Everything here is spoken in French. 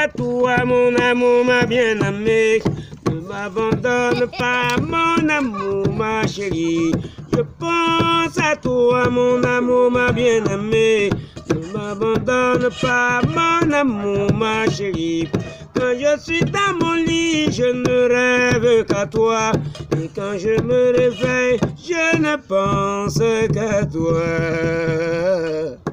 toi, mon amour, ma bien-aimée. Ne m'abandonne pas, mon amour, ma chérie. Je pense à toi, mon amour, ma bien-aimée. Ne m'abandonne pas, mon amour, ma chérie. Quand je suis dans mon lit, je ne rêve qu'à toi. Et quand je me réveille, je ne pense qu'à toi.